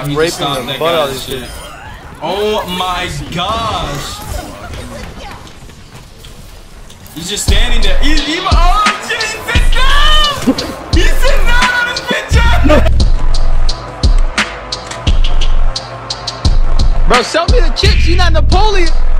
he just stopped that guy's shit. Oh my gosh. He's just standing there. He's even. Oh shit, he's sitting down! He's sitting down on his picture! Bro, sell me the chips. You're not Napoleon.